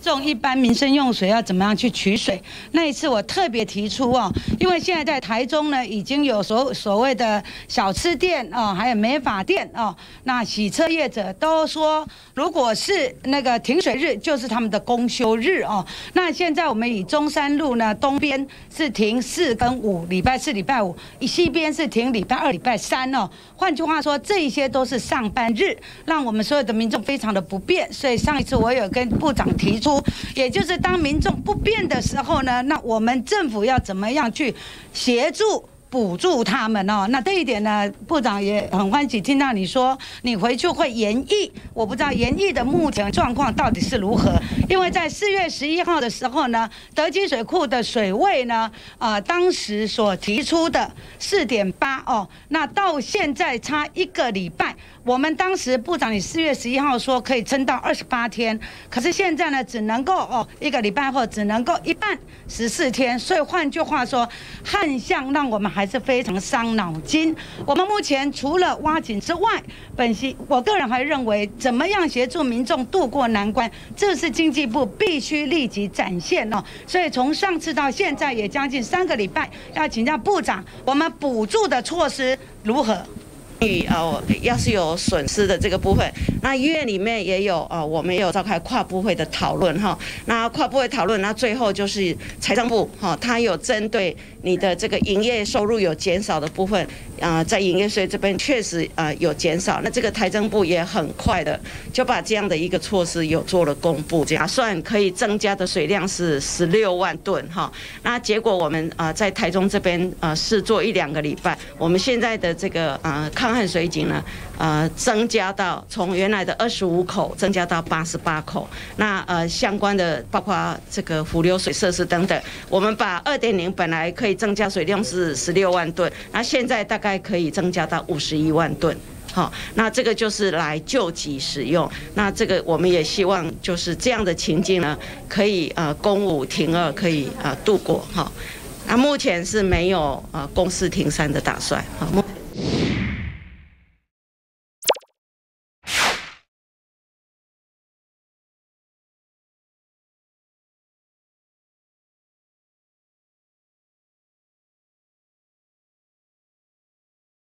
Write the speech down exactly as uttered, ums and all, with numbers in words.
众一般民生用水要怎么样去取水？那一次我特别提出哦，因为现在在台中呢，已经有所所谓的小吃店哦，还有美发店哦，那洗车业者都说，如果是那个停水日，就是他们的公休日哦。那现在我们以中山路呢东边是停四跟五，礼拜四、礼拜五；西边是停礼拜二、礼拜三哦。换句话说，这一些都是上班日，让我们所有的民众非常的不便。所以上一次我有跟部长提出。也就是当民众不便的时候呢，那我们政府要怎么样去协助？补助他们哦，那这一点呢，部长也很欢喜听到你说你回去会研议，我不知道研议的目前状况到底是如何，因为在四月十一号的时候呢，德基水库的水位呢，呃，当时所提出的四点八哦，那到现在差一个礼拜，我们当时部长你四月十一号说可以撑到二十八天，可是现在呢，只能够哦一个礼拜后只能够一半十四天，所以换句话说，旱象让我们还。还是非常伤脑筋。我们目前除了挖井之外，本席我个人还认为，怎么样协助民众渡过难关，这是经济部必须立即展现哦。所以从上次到现在也将近三个礼拜，要请教部长，我们补助的措施如何？ 与呃，要是有损失的这个部分，那医院里面也有呃，我们也有召开跨部会的讨论哈。那跨部会讨论，那最后就是财政部哈，它有针对你的这个营业收入有减少的部分，啊、呃，在营业税这边确实呃有减少。那这个财政部也很快的就把这样的一个措施有做了公布，打算可以增加的水量是十六万吨哈。那结果我们啊、呃、在台中这边呃试做一两个礼拜，我们现在的这个呃抗旱水井呢，呃，增加到从原来的二十五口增加到八十八口。那呃，相关的包括这个浮流水设施等等，我们把二点零本来可以增加水量是十六万吨，那现在大概可以增加到五十一万吨。好，那这个就是来救急使用。那这个我们也希望就是这样的情境呢，可以呃公五停二可以呃度过哈。那目前是没有呃公四停三的打算。好。